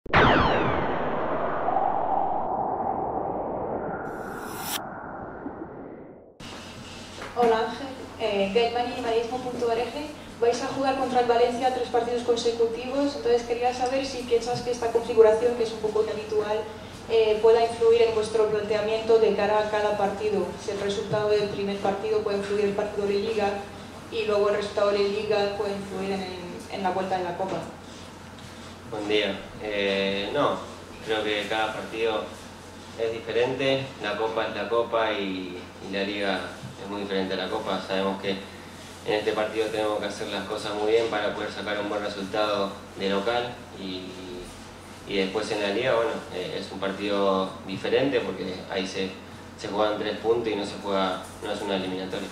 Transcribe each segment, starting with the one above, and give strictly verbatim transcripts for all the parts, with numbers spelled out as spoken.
Hola Ángel, eh, Gateman y Madridismo punto org. Vais a jugar contra el Valencia tres partidos consecutivos, entonces quería saber si piensas que esta configuración, que es un poco inhabitual, eh, pueda influir en vuestro planteamiento de cara a cada partido. Si el resultado del primer partido puede influir en el partido de Liga y luego el resultado de Liga puede influir en, el, en la vuelta en la Copa. Buen día. Eh, no, creo que cada partido es diferente. La Copa es la Copa y, y la Liga es muy diferente a la Copa. Sabemos que en este partido tenemos que hacer las cosas muy bien para poder sacar un buen resultado de local y, y después en la Liga, bueno, eh, es un partido diferente porque ahí se, se juegan tres puntos y no se juega, no es una eliminatoria.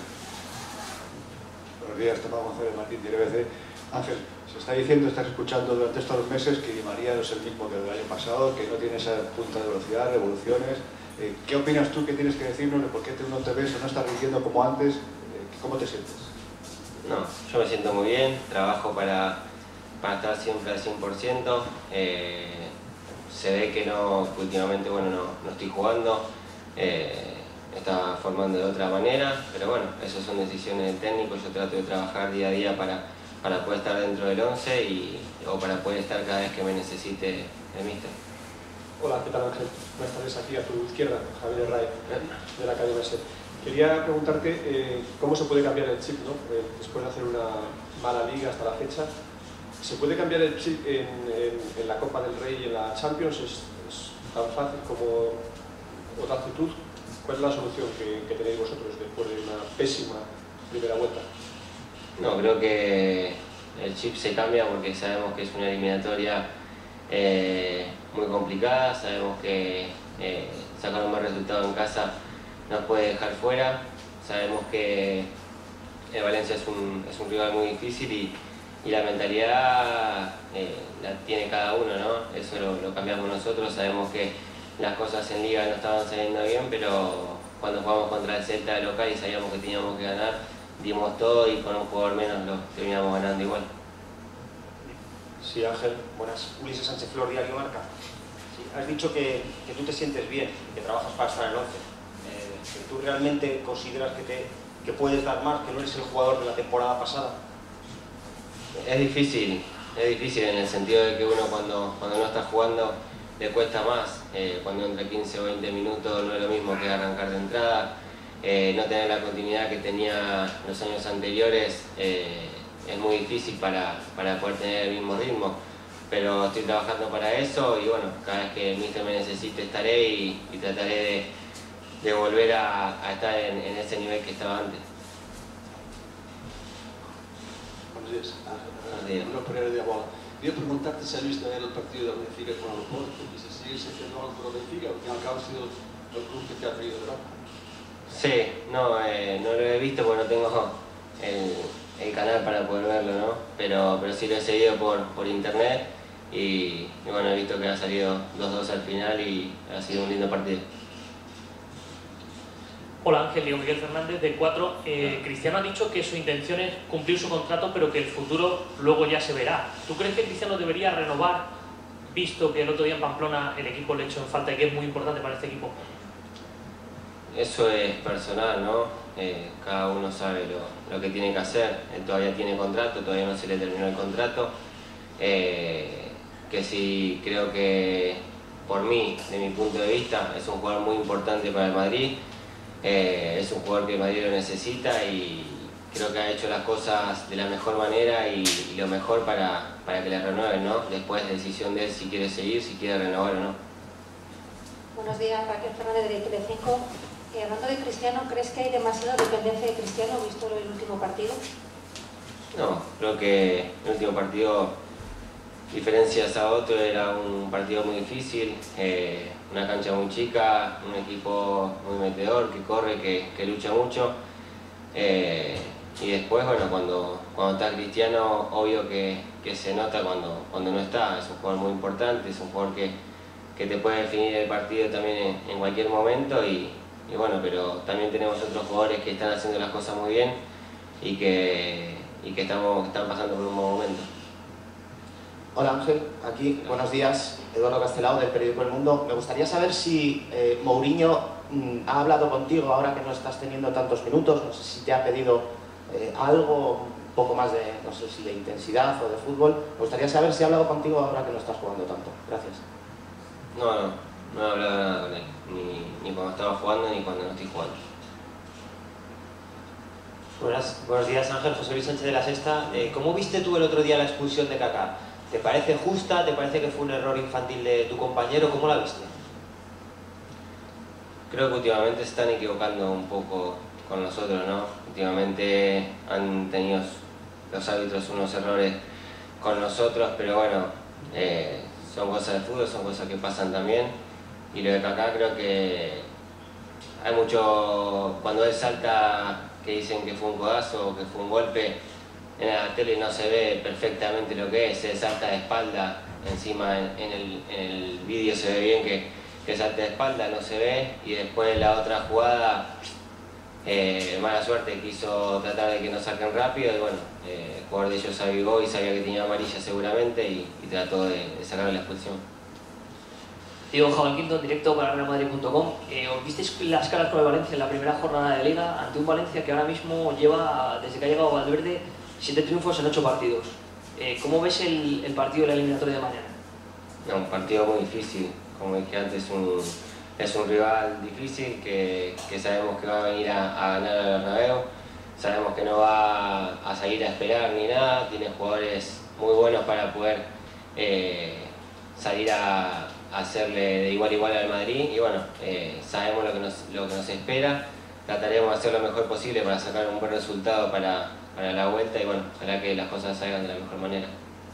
Buenos días, Tomás González Martín, de T V C. Ángel, se está diciendo, estás escuchando durante estos meses que Di María no es el mismo que el año pasado, que no tiene esa punta de velocidad, revoluciones. Eh, ¿Qué opinas tú? ¿Qué tienes que decirnos? ¿Por qué tú no te ves o no estás rindiendo como antes? Eh, ¿Cómo te sientes? No, yo me siento muy bien, trabajo para, para estar siempre al cien por ciento. Eh, se ve que no, que últimamente bueno, no, no estoy jugando, eh, estaba formando de otra manera, pero bueno, esas son decisiones del técnico. Yo trato de trabajar día a día para, para poder estar dentro del once y, o para poder estar cada vez que me necesite el míster. Hola, ¿qué tal Ángel? Buenas tardes, aquí a tu izquierda, Javier Herray, de la Academia SER. Quería preguntarte eh, cómo se puede cambiar el chip, ¿no? Eh, después de hacer una mala liga hasta la fecha. ¿Se puede cambiar el chip en, en, en la Copa del Rey y en la Champions? ¿Es, es tan fácil como otra actitud? ¿Cuál es la solución que, que tenéis vosotros después de una pésima primera vuelta? No, creo que el chip se cambia porque sabemos que es una eliminatoria eh, muy complicada, sabemos que eh, sacar un buen resultado en casa nos puede dejar fuera, sabemos que el Valencia es un, es un rival muy difícil y, y la mentalidad eh, la tiene cada uno, ¿no? Eso lo, lo cambiamos nosotros. Sabemos que las cosas en Liga no estaban saliendo bien, pero cuando jugamos contra el Celta de local y sabíamos que teníamos que ganar, dimos todo y con un jugador menos lo terminamos ganando igual. Sí, Ángel, buenas. Ulises Sánchez Flor, Diario Marca. Sí, has dicho que, que tú te sientes bien, que trabajas para estar en el once. Eh, que tú realmente consideras que, te, que puedes dar más, que no eres el jugador de la temporada pasada. Es difícil, es difícil en el sentido de que uno cuando, cuando no está jugando le cuesta más. Eh, cuando entra quince o veinte minutos no es lo mismo que arrancar de entrada. Eh, no tener la continuidad que tenía los años anteriores eh, es muy difícil para, para poder tener el mismo ritmo. Pero estoy trabajando para eso y bueno, cada vez que el míster me necesite estaré y, y trataré de, de volver a, a estar en, en ese nivel que estaba antes. Buenos días, Ángel. Buenos días. Manuel Pereira de Abola. Quería preguntarte si has visto ver el partido del Benfica con el Porto y si sigues haciendo algo por el Benfica, porque al cabo ha sido el club que te ha traído de Europa. Sí, no, eh, no lo he visto porque no tengo el, el canal para poder verlo, ¿no? Pero, pero sí lo he seguido por, por internet y, y bueno, he visto que ha salido dos dos al final y ha sido un lindo partido. Hola Ángel, Diego Miguel Fernández de cuatro. Eh, Cristiano ha dicho que su intención es cumplir su contrato, pero que el futuro luego ya se verá. ¿Tú crees que Cristiano debería renovar, visto que el otro día en Pamplona el equipo le echó en falta y que es muy importante para este equipo? Eso es personal, ¿no? Eh, cada uno sabe lo, lo que tiene que hacer. Él todavía tiene contrato, todavía no se le terminó el contrato. Eh, que sí, creo que por mí, de mi punto de vista, es un jugador muy importante para el Madrid. Eh, es un jugador que el Madrid lo necesita y creo que ha hecho las cosas de la mejor manera y, y lo mejor para, para que le renueven, ¿no? Después decisión de él si quiere seguir, si quiere renovar o no. Buenos días, Raquel Fernández de T V cinco. Eh, hablando de Cristiano, ¿crees que hay demasiada dependencia de Cristiano visto el último partido? No, creo que el último partido, diferencias a otro, era un partido muy difícil, eh, una cancha muy chica, un equipo muy metedor, que corre, que, que lucha mucho. Eh, y después, bueno, cuando, cuando está Cristiano, obvio que, que se nota cuando, cuando no está. Es un jugador muy importante, es un jugador que, que te puede definir el partido también en, en cualquier momento. Y, y bueno, pero también tenemos otros jugadores que están haciendo las cosas muy bien y que, y que estamos, están pasando por un buen momento. Hola Ángel, aquí, buenos días. Eduardo Castelao, del periódico El Mundo. Me gustaría saber si eh, Mourinho mmm, ha hablado contigo ahora que no estás teniendo tantos minutos, no sé si te ha pedido eh, algo, un poco más de, no sé si de intensidad o de fútbol. Me gustaría saber si ha hablado contigo ahora que no estás jugando tanto. Gracias. No, no, no he hablado nada con él, ni, ni cuando estaba jugando ni cuando no estoy jugando. Buenas, buenos días, Ángel. José Luis Sánchez de La Sexta. Eh, ¿Cómo viste tú el otro día la expulsión de Kaká? ¿Te parece justa? ¿Te parece que fue un error infantil de tu compañero? ¿Cómo la viste? Creo que últimamente se están equivocando un poco con nosotros, ¿no? Últimamente han tenido los árbitros unos errores con nosotros, pero bueno, eh, son cosas de fútbol, son cosas que pasan también. Y lo de Kaká creo que hay mucho, cuando él salta, que dicen que fue un codazo o que fue un golpe, en la tele no se ve perfectamente lo que es, se salta de espalda, encima en, en el, en el vídeo se ve bien que, que salta de espalda, no se ve, y después la otra jugada, eh, mala suerte, quiso tratar de que nos saquen rápido y bueno, eh, el jugador de ellos avivó y sabía que tenía amarilla seguramente y, y trató de, de sacarle la expulsión. Diego Jabal Quinto, en directo para Real Madrid punto com. Eh, ¿Os visteis las caras con el Valencia en la primera jornada de Liga ante un Valencia que ahora mismo lleva, desde que ha llegado Valverde, siete triunfos en ocho partidos? Eh, ¿Cómo ves el, el partido de la eliminatoria de mañana? No, un partido muy difícil, como dije antes, un, es un rival difícil que, que sabemos que va a venir a, a ganar al Bernabéu, sabemos que no va a salir a esperar ni nada, tiene jugadores muy buenos para poder eh, salir a hacerle de igual a igual al Madrid y bueno, eh, sabemos lo que, nos, lo que nos espera, trataremos de hacer lo mejor posible para sacar un buen resultado para, para la vuelta y bueno, ojalá que las cosas salgan de la mejor manera.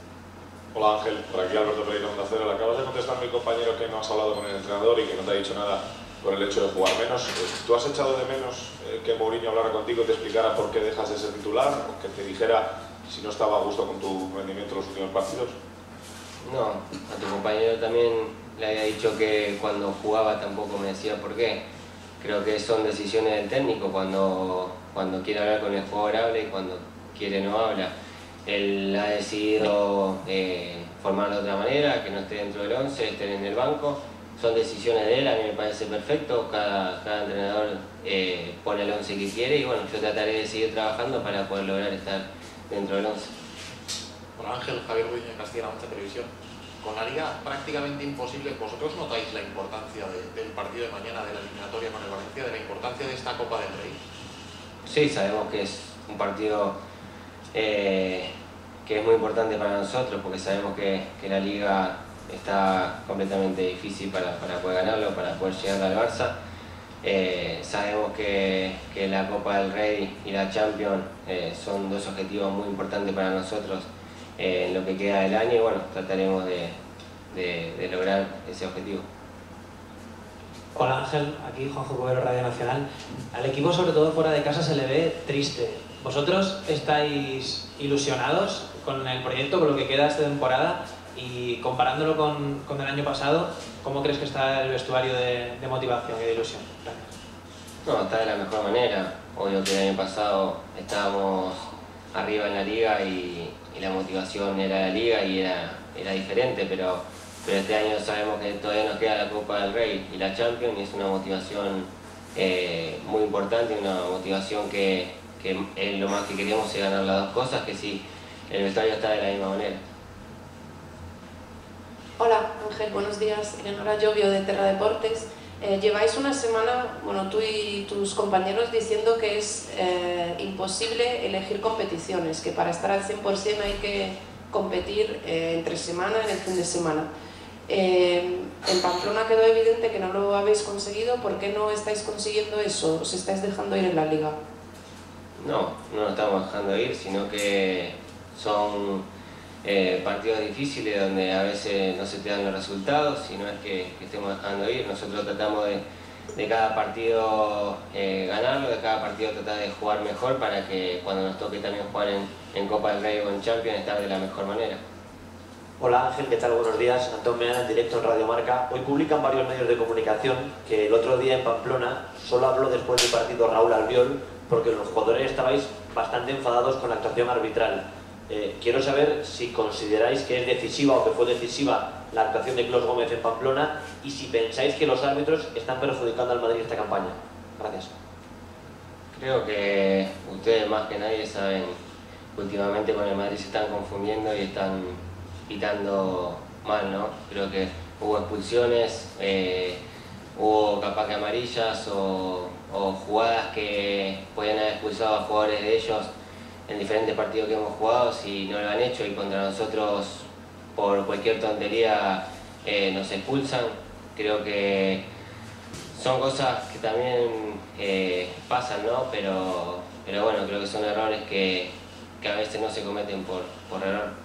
Hola Ángel, por aquí Alberto Pereira, Onda Cero. Le acabas de contestar a mi compañero que no has hablado con el entrenador y que no te ha dicho nada por el hecho de jugar menos. ¿Tú has echado de menos eh, que Mourinho hablara contigo y te explicara por qué dejas de ser titular o que te dijera si no estaba a gusto con tu rendimiento en los últimos partidos? No, a tu compañero también le había dicho que cuando jugaba tampoco me decía por qué. Creo que son decisiones del técnico, cuando, cuando quiere hablar con el jugador habla y cuando quiere no habla. Él ha decidido eh, formar de otra manera, que no esté dentro del once, esté en el banco. Son decisiones de él, a mí me parece perfecto, cada, cada entrenador eh, pone el once que quiere y bueno, yo trataré de seguir trabajando para poder lograr estar dentro del once. Hola Ángel, Javier Ruiz de Castilla-La Mancha Televisión. Con la liga prácticamente imposible, ¿vosotros notáis la importancia de, del partido de mañana de la eliminatoria con el Valencia, de la importancia de esta Copa del Rey? Sí, sabemos que es un partido eh, que es muy importante para nosotros porque sabemos que, que la liga está completamente difícil para, para poder ganarlo, para poder llegar al Barça. Eh, sabemos que, que la Copa del Rey y la Champions eh, son dos objetivos muy importantes para nosotros eh, en lo que queda del año y bueno, trataremos de, de, de lograr ese objetivo. Hola Ángel, aquí Juanjo Cubero, Radio Nacional. Al equipo, sobre todo fuera de casa, se le ve triste. ¿Vosotros estáis ilusionados con el proyecto, con lo que queda esta temporada? Y comparándolo con, con el año pasado, ¿cómo crees que está el vestuario de, de motivación y de ilusión? Gracias. No, está de la mejor manera. Obvio que el año pasado estábamos arriba en la liga y, y la motivación era la liga y era, era diferente, pero, pero este año sabemos que todavía nos queda la Copa del Rey y la Champions y es una motivación eh, muy importante, una motivación que, que es lo más que queremos, es ganar las dos cosas, que sí, el vestuario está de la misma manera. Hola Ángel, buenos días. Eleonora Llobio de Terra Deportes. Eh, lleváis una semana, bueno, tú y tus compañeros diciendo que es eh, imposible elegir competiciones, que para estar al cien por cien hay que competir eh, entre semana, en el fin de semana. Eh, en Pamplona quedó evidente que no lo habéis conseguido. ¿Por qué no estáis consiguiendo eso? ¿Os estáis dejando ir en la liga? No, no nos estamos dejando ir, sino que son Eh, partidos difíciles donde a veces no se te dan los resultados y no es que, que estemos dejando ir. Nosotros tratamos de, de cada partido eh, ganarlo, de cada partido tratar de jugar mejor para que cuando nos toque también jugar en, en Copa del Rey o en Champions estar de la mejor manera. Hola Ángel, ¿qué tal? Buenos días. Antón Meana en directo en Radio Marca. Hoy publican varios medios de comunicación que el otro día en Pamplona solo habló después del partido Raúl Albiol porque los jugadores estabais bastante enfadados con la actuación arbitral. Eh, quiero saber si consideráis que es decisiva o que fue decisiva la actuación de Clos Gómez en Pamplona y si pensáis que los árbitros están perjudicando al Madrid esta campaña. Gracias. Creo que ustedes más que nadie saben que últimamente con el Madrid se están confundiendo y están pitando mal, ¿no? Creo que hubo expulsiones, eh, hubo capaz que amarillas o, o jugadas que podían haber expulsado a jugadores de ellos en diferentes partidos que hemos jugado si no lo han hecho, y contra nosotros por cualquier tontería eh, nos expulsan. Creo que son cosas que también eh, pasan, ¿no? Pero, pero bueno, creo que son errores que, que a veces no se cometen por, por error.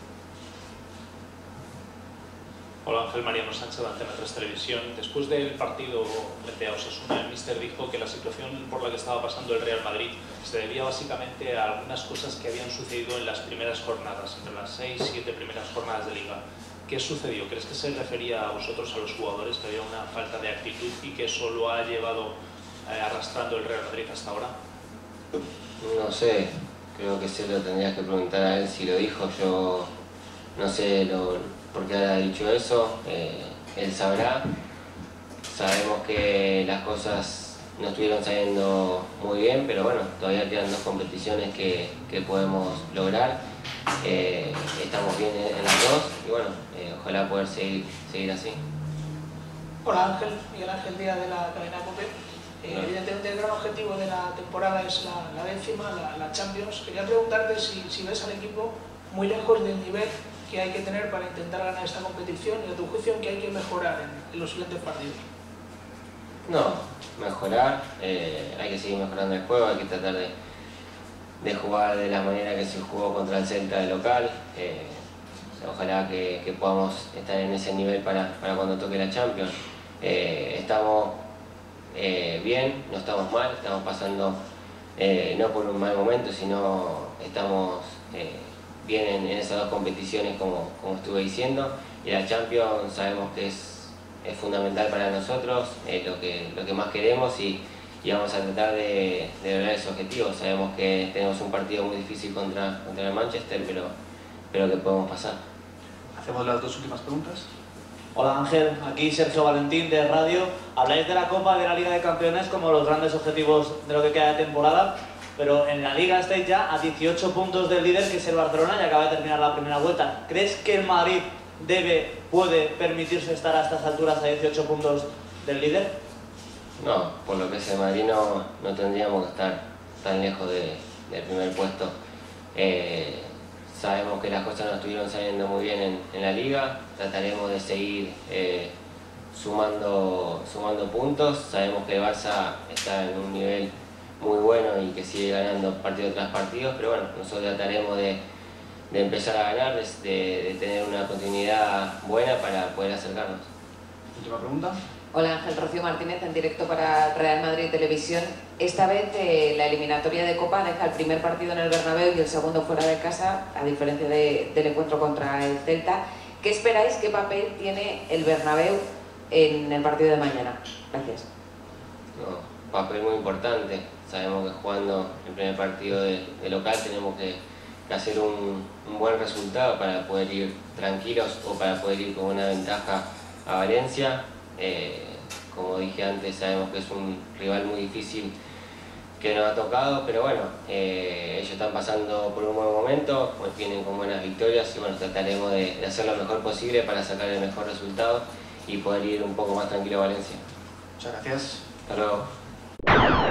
Hola, Ángel Mariano Sánchez de Antena tres Televisión. Después del partido frente a Osasuna, el míster dijo que la situación por la que estaba pasando el Real Madrid se debía básicamente a algunas cosas que habían sucedido en las primeras jornadas, entre las seis, siete primeras jornadas de Liga. ¿Qué sucedió? ¿Crees que se refería a vosotros, a los jugadores, que había una falta de actitud y que eso lo ha llevado eh, arrastrando el Real Madrid hasta ahora? No sé, creo que se lo tendrías que preguntar a él si lo dijo. Yo no sé lo, por qué ha dicho eso, eh, él sabrá. Sabemos que las cosas no estuvieron saliendo muy bien, pero bueno, todavía quedan dos competiciones que, que podemos lograr. Eh, estamos bien en, en las dos y bueno, eh, ojalá poder seguir, seguir así. Hola Ángel, Miguel Ángel Díaz de la cadena COPE. Eh, evidentemente el gran objetivo de la temporada es la, la décima, la, la Champions. Quería preguntarte si, si ves al equipo muy lejos del nivel que hay que tener para intentar ganar esta competición y a tu juicio que hay que mejorar en, en los siguientes partidos. No, mejorar, eh, hay que seguir mejorando el juego, hay que tratar de, de jugar de la manera que se jugó contra el Celta de local. Eh, ojalá que, que podamos estar en ese nivel para, para cuando toque la Champions. Eh, estamos eh, bien, no estamos mal, estamos pasando eh, no por un mal momento, sino estamos eh, bien en, en esas dos competiciones como, como estuve diciendo, y la Champions sabemos que es es fundamental para nosotros, es lo que, lo que más queremos y, y vamos a tratar de, de lograr ese objetivo. Sabemos que tenemos un partido muy difícil contra, contra el Manchester, pero, pero que podemos pasar. Hacemos las dos últimas preguntas. Hola Ángel, aquí Sergio Valentín de Radio. Habláis de la Copa, de la Liga de Campeones como los grandes objetivos de lo que queda de temporada, pero en la Liga estáis ya a dieciocho puntos del líder, que es el Barcelona, y acaba de terminar la primera vuelta. ¿Crees que el Madrid debe, puede permitirse estar a estas alturas a dieciocho puntos del líder? No, por lo que es el Madrid no, no tendríamos que estar tan lejos de, del primer puesto. Eh, sabemos que las cosas no estuvieron saliendo muy bien en, en la Liga, trataremos de seguir eh, sumando, sumando puntos. Sabemos que el Barça está en un nivel muy bueno y que sigue ganando partido tras partido, pero bueno, nosotros trataremos de de empezar a ganar, de, de tener una continuidad buena para poder acercarnos. Última pregunta. Hola Ángel, Rocío Martínez en directo para Real Madrid Televisión. Esta vez eh, la eliminatoria de Copa deja el primer partido en el Bernabéu y el segundo fuera de casa, a diferencia de, del encuentro contra el Celta. ¿Qué esperáis? ¿Qué papel tiene el Bernabéu en el partido de mañana? Gracias. No, papel muy importante. Sabemos que jugando el primer partido de, de local tenemos que hacer un, un buen resultado para poder ir tranquilos o para poder ir con una ventaja a Valencia. Eh, como dije antes, sabemos que es un rival muy difícil que nos ha tocado, pero bueno, eh, ellos están pasando por un buen momento, pues vienen con buenas victorias y bueno, trataremos de, de hacer lo mejor posible para sacar el mejor resultado y poder ir un poco más tranquilo a Valencia. Muchas gracias. Hasta luego.